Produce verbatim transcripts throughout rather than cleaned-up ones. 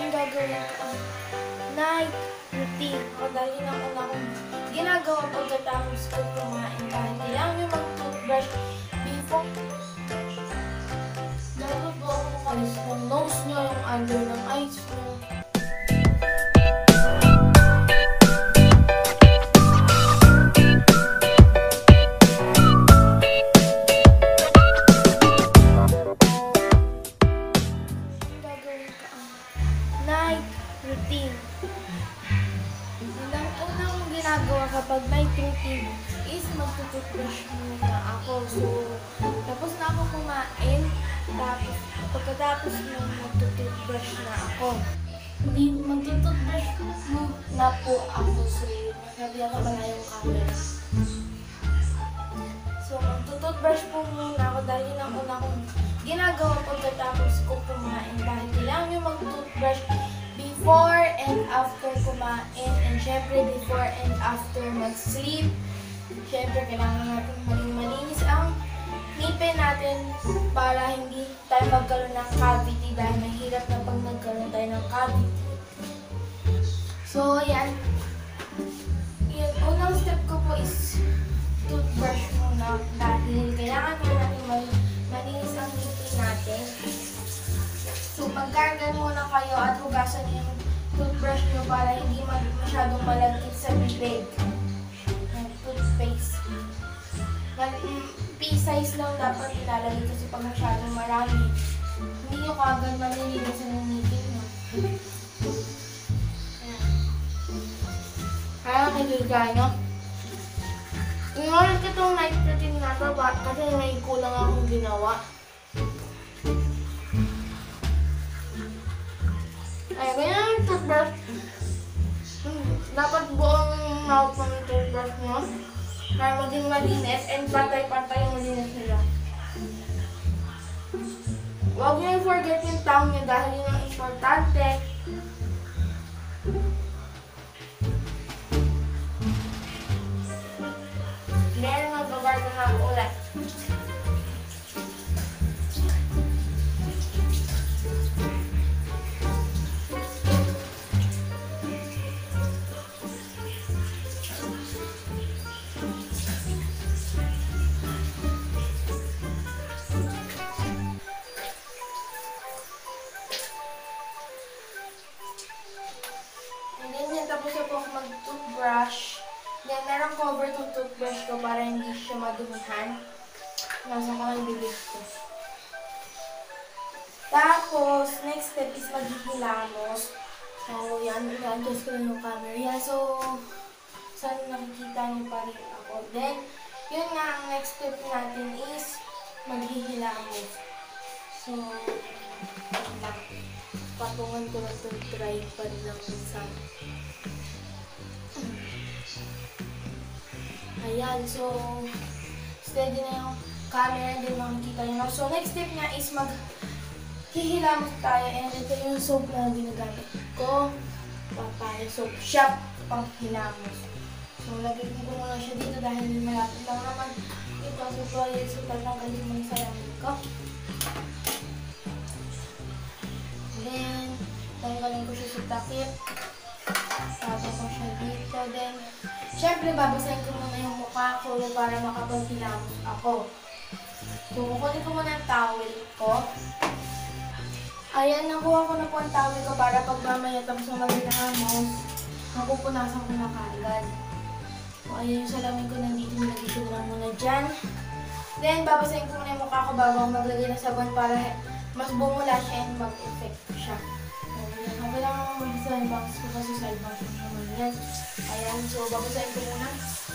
yung gagawin ko. Night routine. O dahil yun ang una kong ginagawa pagkatapos ko kumain. Kahit kailangan yung mag-toothbrush before. Dapat po ako kalis ng nose nyo, yung under ng eyes nyo. Night routine. Yun ang una kong ginagawa kapag night routine is magtututbrush muna ako. So, tapos na ako kumain. Tapos, pagkatapos nung magtututbrush na ako. Hindi, magtututbrush na po ako. So, nagsabi ako pala yung camera. So, magtututbrush po muna ako dahil yun ang una kong ginagawa pagkatapos ko kumain. Dahil kailangan yung mag-toothbrush before and after kumain. And syempre, before and after mag-sleep. Syempre, kailangan natin maging malinis ang ngipin natin para hindi tayo magkaroon ng cavity. Dahil mahirap na pag nagkaroon tayo ng cavity. So, ayan. Yung unang step ko po is toothbrush muna. Dahil kailangan na natin malinis ang ngipin natin. So, magkargan muna kayo at hugasan niyo yung toothbrush niyo para hindi masyadong malagkit sa bibig. Yung toothpaste. P-size lang dapat ilalagay kasi pag masyadong marami, hindi nyo kagad malilinis ang ngipin nyo. Kaya nakikita nyo. Inulit itong night routine na ito kasi may kulang akong ginawa. Ay, ganyan yung toothbrush. Dapat buong mouth ng toothbrush nyo para maging malinis and pantay-pantay yung malinis nila. Huwag nyo i-forget yung tongue nyo dahil yun ang importante. Then, mag-garden na ako ulit. Tapos na po ako mag-toothbrush. Then, merong cover itong toothbrush ko para hindi siya madumihan. Nasa ko ang bibig ko. Tapos, next step is maghihilamos. So, yan. I-adjust ko lang yung camera. Yeah, so, sana nakikita niyo pa rin ako. Then, yun nga, ang next step natin is maghihilamos. So, patungan ko na itong tripod ng isang. Ayan, so, steady na yung camera, din makikita nyo. So, next step nga is maghihilamos tayo. And ito yung soap na ginagamit ko. Papaya soap shop pang hilamos. So, lagay ko muna siya dito dahil malapit lang naman ito. So, ito ay so, tatanggalin mo yung salamin ko. Then, tanggalin ko siya sa takip. Tapos ko siya dito. Then, syempre, babasahin ko muna yung mukha ko para makapag-hilamos ako. So, kukunin ko muna ang towel ko. Ayan, nakuha ko na po ang towel ko para pag mamaya tapos na mag-hilamos, mapupunasan ko na kagad. So, ayan yung salamin ko nandito. Nilagay ko lang muna dyan. Then, babasahin ko muna yung mukha ko bago maglagay ng sabon para mas bumula siya and mag-effect siya. So, okay lang naman mag-design box ko kasi side box ko naman yan. Ayan, so babasahin ko muna.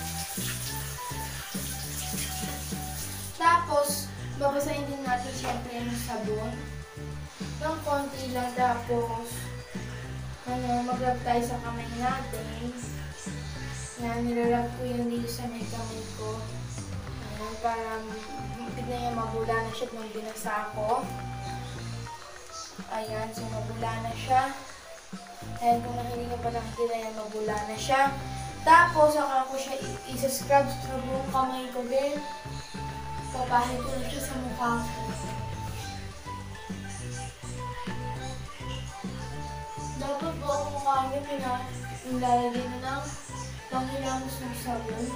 Tapos, babasahin din natin siyempre yung sabon. Ng konti lang, tapos ano, mag-rub tayo sa kamay natin. Yan, nirarab ko yun dito sa may kamay ko. Ayan, para tignan niya mabula na siya nung binasa ako. Ayan, so mabula na siya. Ayan, kung hindi ko pa nakikita yan, mabula na siya. Tapos, saka ko siya isa-scrub sa buong kamay ko din. Papahid ko na siya sa mukha ko. Dapat po ang mukha niyo nilalagay na ng panghilamos ng sabon.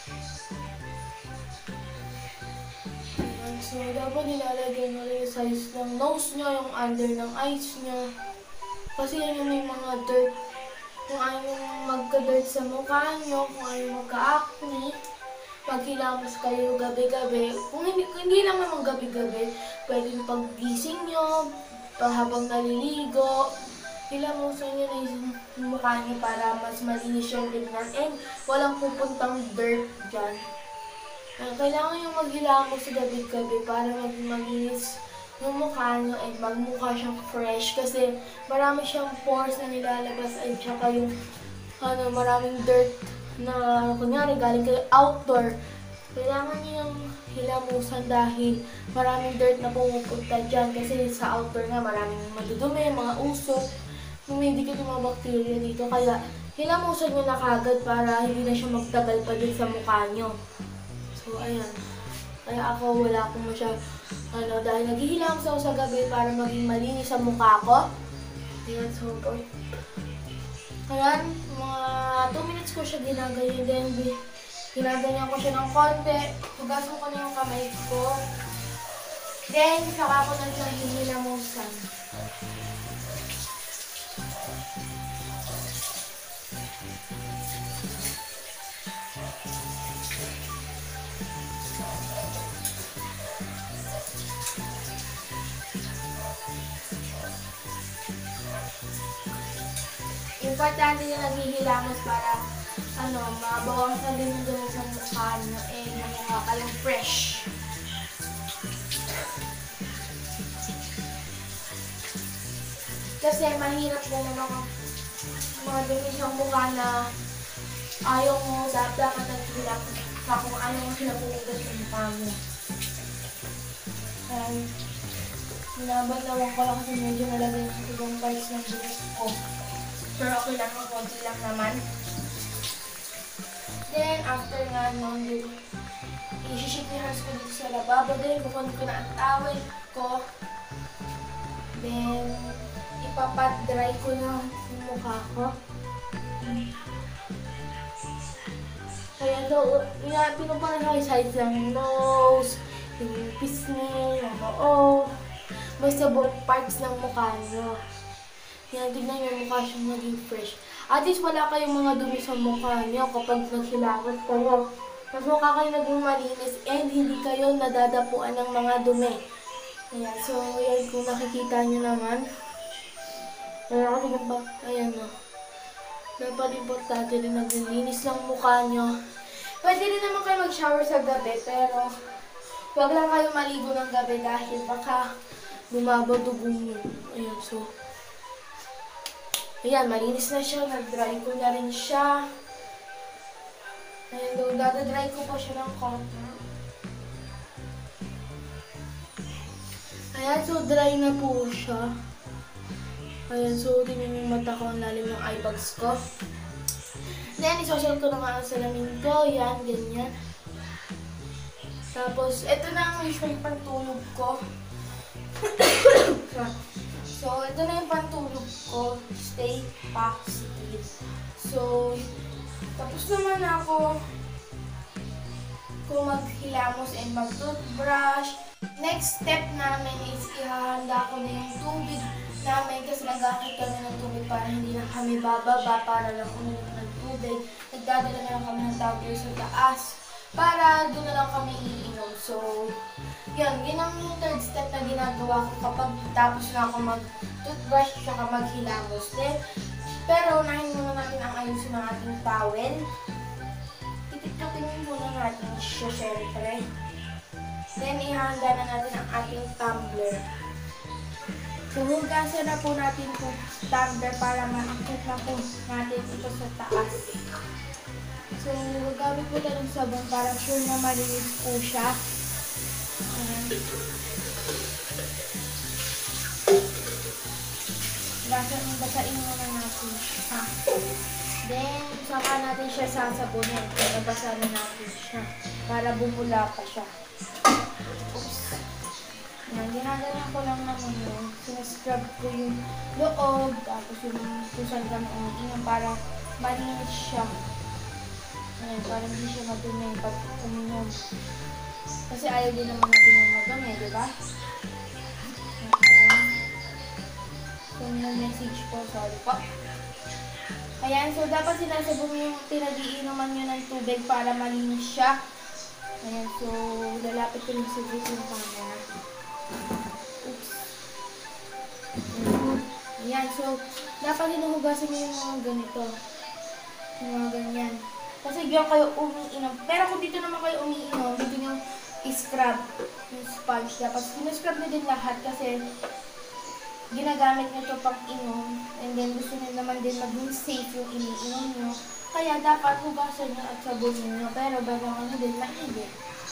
So, dapat nilalagay mo rin yung size ng nose nyo, yung under ng eyes nyo. Kasi yan yung may mga dirt. Kung ayaw yung magka-dirt sa mukha nyo, kung ayaw magka-acne, maghilamos kayo gabi-gabi. Kung hindi, kung hindi lang naman gabi-gabi, pwedeng pag-gising nyo, habang naliligo, hilamusan nyo na yung mukha nyo para mas malinis yung tignan and walang pupuntang dirt dyan. Uh, kailangan yung maghilamos sa gabi-gabi para maging malinis yung mukha nyo and magmukha siyang fresh kasi marami siyang pores na nilalabas at saka yung ano, maraming dirt na kunyari galing kayo outdoor. Kailangan nyo yung hilamusan dahil maraming dirt na pumupunta dyan kasi sa outdoor nga maraming madudumi, mga usok, humidikit yung mga bacteria dito. Kaya hilamusan nyo na kagad para hindi na siya magtagal pa din sa mukha nyo. So, ayan. Kaya ako wala akong masya, ano, dahil naghihilamos ako sa gabi para maging malinis ang mukha ko. Ayan, so, okay. Ayan, mga two minutes ko siya ginaganyan din. Ginaganyan ko siya ng konti. Hugasan ko na yung kamay ko. Then, saka ko na siya hinilamusan. Importante yung naghihilamos para ano, mabawasan din yung dumi sa mukha nyo eh, mukha kayong fresh. Kasi mahirap din naman mga dumi sa mukha na ayaw mo, dapat ka naghihilamos pa kung ayaw mo sila pumunta sa mukha mo. And, minabalawan ko lang kasi medyo nalagay sa ibang parts ng buhok ko. Pero okay lang, kung konti lang naman. Then, after nga nun, i-shake yung hands ko dito sa lababo. Then, bukod ko na ang towel ko. Then, ipapat-dry ko na yung mukha ko. Kaya do, pinupunan ko yung sides ng nose, yung pisngi, yung noo. Basta buong parts ng mukha nyo. Yan, tignan yung mukha siyang naging fresh. At least wala kayong mga dumi sa mukha niyo kapag naghilamos kayo. Mas mukha kayo naging malinis and hindi kayo nadadapuan ng mga dumi. Ayan, so yan kung nakikita nyo naman. Ayan, kasi ba? Ayan o. Dapat importante din naglilinis ng mukha nyo. Pwede rin naman kayo mag-shower sa gabi, pero huwag lang kayo maligo ng gabi dahil baka bumaba dugo nyo. Ayan, so ayan, malinis na siya. Nag-dry ko na rin siya. Ayan, doon, dada-dry ko pa siya ng konti. Ayan, so dry na po siya. Ayan, so tingnan yung mata ko, ang lalim ng eye bags ko. Then, isosol ko na nga ang salamin ko. Yan, ganyan. Tapos, ito na ang usual pantulog ko. So, ito na yung pantulog ko. Stay positive. So, tapos naman ako kung maghilamos and mag-toothbrush. Next step namin is ihahanda ko na yung tubig namin kasi nag-akit kami ng tubig para hindi na kami bababa para lang uminom ng tubig. Nagdadala na lang kami ng tumbler sa taas para doon na lang kami iinom. So, yun, yun ang third step na ginagawa ko kapag tapos na ako mag-toothbrush at maghilamos din. Pero unahin muna natin ang ayusin ng ating towel. Titipapin muna natin siya, syempre. Then, ihahanda na natin ang ating tumbler. So, hugasan na po natin yung tumbler para maakit na po natin ito sa taas. So, gagamit po tayo ng sabon para sure na malinis po siya. Ayan. Basahin, basahin muna natin siya. Then, saka natin siya sasabunin. Kaya basahin natin siya para bumula pa siya. Oops. Yan, ginagawa ko lang naman yun. Sinascrub ko yung loob, tapos yung kung saan kami umiinom para malinis siya. Ayan, para hindi siya madumi pag uminom. Kasi ayaw din naman natin yung madumi, di ba? Ayan. So, yung message po, sorry po. Ayan, so dapat sinasabon yung pinag-iinuman nyo ng tubig para malinis siya. Ayan, so lalapit ko yung sigit yung camera. Oops. Ayan, so dapat hinuhugasan nyo yung mga ganito. Yung mga ganyan. Kasi diyan kayo umiinom. Pero kung dito naman kayo umiinom, dito yung scrub, yung sponge. Dapat sinuscrub nyo din lahat kasi ginagamit nyo ito pang inom. And then gusto nyo naman din maging safe yung iniinom nyo. Kaya dapat hugasan nyo at sabunin nyo. Pero banawan nyo din maigi.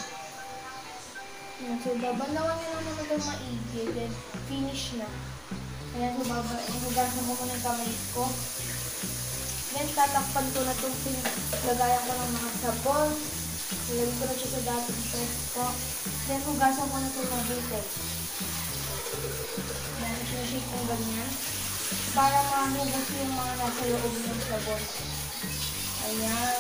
Ayan, so babanawan nyo lang naman itong maigi. Then finish na. Ayan, so baba, hugasan mo muna yung kamay ko. Then tatakpan ko na itong lagayan ko ng mga sabon. Lagyan ko na siya sa dating pesto. Then hugasan ko na itong mabuti. Ayan, sinashake kong ganyan. Para mahugas yung mga nasa loob ng sabon. Ayan.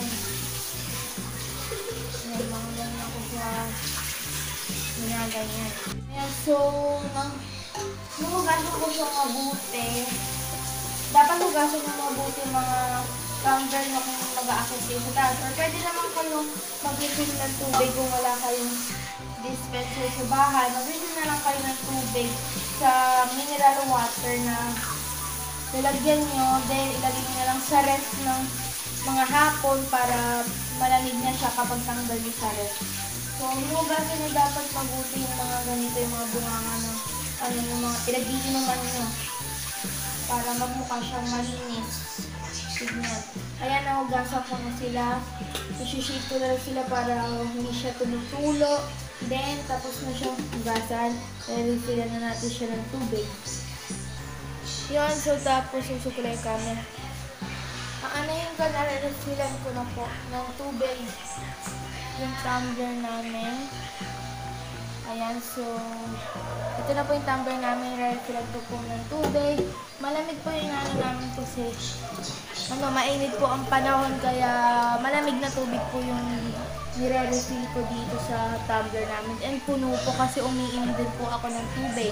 Ayan, mga ganyan ako sa mga ganyan. Ayan, so, nahugasan ko siya mabuti. Dapat hugasan yung mabuti mga tumbler na kung mag-a-access kayo sa taas. Or pwede naman kayo mag-refill ng tubig kung wala kayong dispenser sa bahay. Mag-refill na lang kayo ng tubig sa mineral water na lalagyan nyo. Then, ilagay nyo na lang sa ref ng mga hapon para malamig na siya kapag tanggal nyo sa ref. So, hinugasan nyo dapat mabuti yung mga ganito, yung mga bunganga ng ano, yung mga pinag-iinuman nyo para magmukha siyang malinis. Tignan. Ayan, nahugasan ko na sila. Isi-shake ko na sila para hindi siya tumutulo. Then, tapos na siyang hugasan. Refill na natin siya ng tubig. Yun, so tapos susukulay kami. Ang ano yung ganarefillan ko na po ng tubig. Yung tumbler namin. Ayan, so ito na po yung tumbler namin. Refillan ko po ng tubig. Malamig po yung ano namin kasi ano, mainit po ang panahon kaya malamig na tubig po yung nire-refill ko dito sa tumbler namin. And puno po kasi umiinom din po ako ng tubig.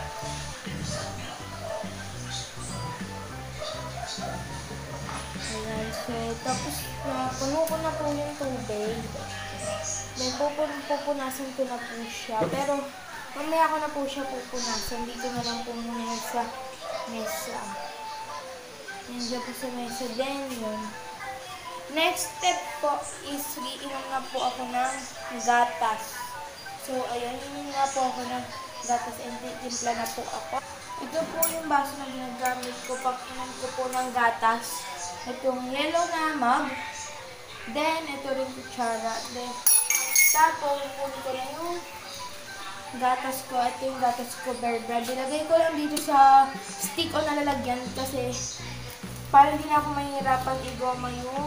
Ayan, so tapos na puno ko na po yung tubig. Then pupun pupunasan ko na po siya. Pero mamaya ko na po siya pupunasan. Dito na lang po muna sa mesa. Nandiyan po sa mesa. Then yun. Next step po is iinom na po ako ng gatas. So ayan, iinom na po ako ng gatas and timpla na po ako. Ito po yung baso na ginagamit ko pag inom ko po ng gatas. Itong yellow na mug. Then, ito rin kutsara. Then, tapos, kunin ko na yung gatas ko. Ito yung gatas ko, bear brand. Ilagay ko lang dito sa stick o nalalagyan kasi para hindi na ako mahihirapan igoma yung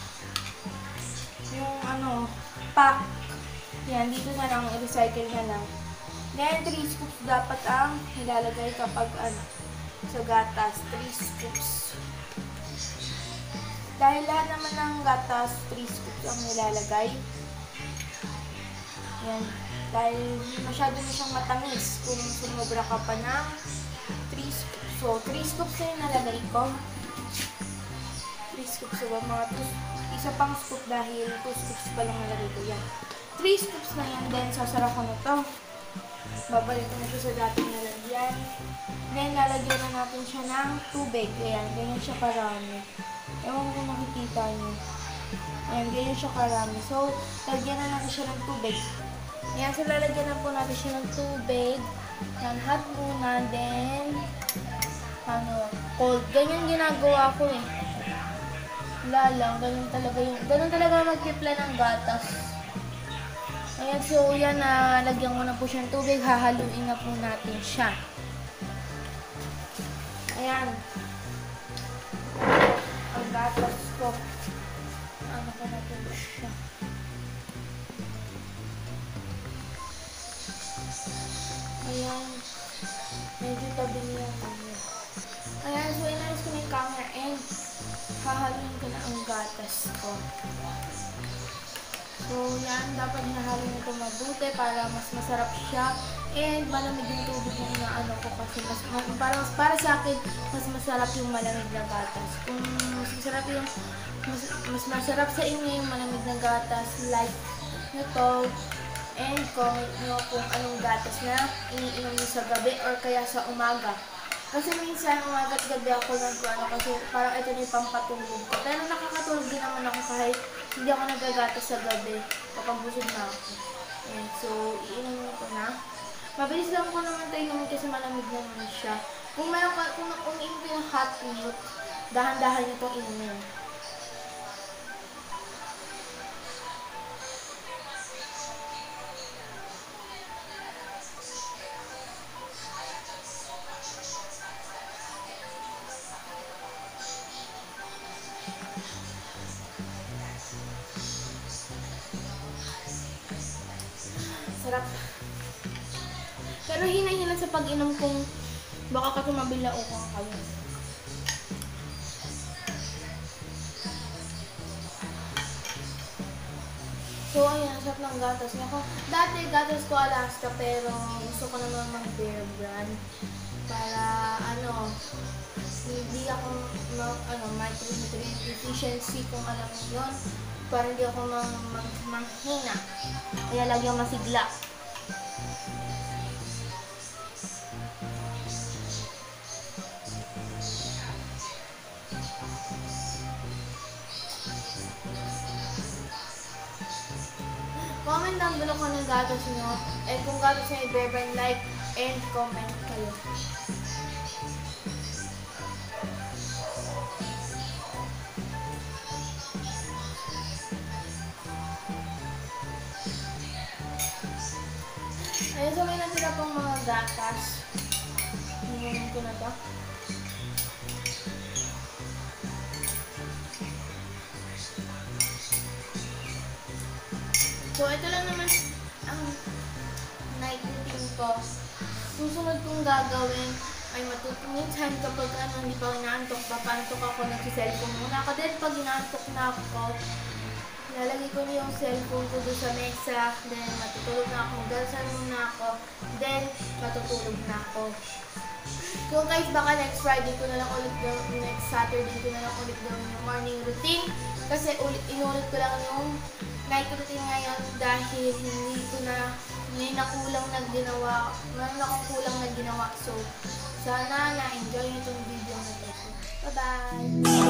yung ano, pack. Yan, dito na lang, i-recycle na lang. Then, three scoops dapat ang ilalagay kapag ano, sa gatas. three scoops. Dahil lahat naman ng gatas, three scoops ang nilalagay. Yan. Dahil masyado na siyang matamis kung sumobra ka pa ng three scoops. So, three scoops na yung nalagay ko. three scoops. So, mga two, isa pang scoop dahil two scoops pa lang nalagay ko. Yan. three scoops na yan. Then, sasara ko na to. Babalik ko na siya sa dating nalagyan. Then, lalagyan na natin siya ng tubig. Ayan. Ganyan siya karami. Ewan kung nakikita niyo. Ayan, ganyan siya karami. So, lagyan na natin siya ng tubig. Ayan, so lalagyan na po natin siya ng tubig. Ayan, hot muna. Then, ano, cold. Ganyan ginagawa ko eh. Wala lang, ganyan talaga yung, ganyan talaga magtipla ng gatas. Ayan, so yan na, lagyan ko na po siya ng tubig. Hahaluin na po natin siya. Ayan. Ang gatas ko. Ano ko na po siya. Ayan. Medyo tabi niya. Ayan, so inalis ko na yung camera and hahaluin ko na ang gatas ko. So, yan. Dapat hinahalin ito mabuti para mas masarap siya. And malamig yung tubig na inaano ko kasi mas, para, para sa akin, mas masarap yung malamig na gatas. Kung mas masarap yung, mas, mas masarap sa inyo yung malamig na gatas, like nito. And comment nyo kung anong gatas na iniinom nyo sa gabi or kaya sa umaga. Kasi minsan, umaga at gabi ako nag-ano kasi parang ito na yung pampatulog ko. Pero nakakatulog din naman ako kahit hindi ako nagagatas sa gabi kapag busog na ako. Ayan, so, iinom ko na. Mabilis lang ko naman ito inumin kasi malamig naman siya. Kung mayroon ka, kung, kung iinom ko yung hot milk, dahan-dahan nyo itong inumin. Sarap. Pero hinahilan sa pag-inom kung baka ka tumabila o kung kayo. So, ayan, sarap ng gatas niya. Dati, gatas ko Alaska, pero gusto ko naman mag-Bear Brand. Para, ano, hindi ako, mag, ano, micronutrient deficiency, kung alam mo yun. Para hindi ako mang, mang, manghina. Kaya lagi ang masigla. Comment down below kung anong gatas nyo. And kung gatas nyo i-bear brand, like and comment kayo. Ayun, so may natira pong mga gatas. Hinunin ko na to. So, ito lang naman ang night routine ko. Susunod kong gagawin ay matutunan kapag ano, hindi pa inaantok, papantok ako, nagsiselfone muna ako. Then, pag inaantok na ako, lalagay ko na yung cellphone ko doon sa mesa. Then, matutulog na ako, magdasal muna ako. Then, matutulog na ako. So guys, baka next Friday ko na lang ulit gawin, next Saturday ko na lang ulit gawin yung morning routine. Kasi ulit, inulit ko lang yung night routine ngayon dahil hindi ko na, may nakulang na ginawa, meron akong kulang na ginawa. So, sana na-enjoy nyo itong video na ito. Bye-bye!